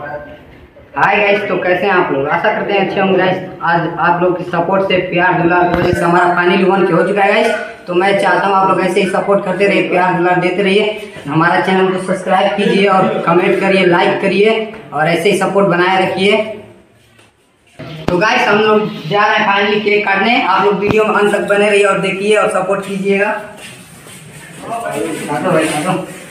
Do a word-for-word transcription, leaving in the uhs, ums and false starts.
Hi guys, तो कैसे हैं आप लोग? आशा करते हैं अच्छे होंगे गाइस। आज आप लोग की सपोर्ट से, प्यार दुलार की वजह से हमारा फाइनल वन के हो चुका है गाइस। तो मैं चाहता हूं आप लोग ऐसे ही सपोर्ट करते रहिए, प्यार दुलार देते रहिए। हमारा चैनल को सब्सक्राइब कीजिए और कमेंट करिए, लाइक करिए और ऐसे ही सपोर्ट बनाए रखिए। तो गाइस हम लोग जा रहे हैं फाइनली केक काटने। आप लोग वीडियो में अंत तक बने रहिए और देखिए और सपोर्ट कीजिएगा। काटो भाई काटो।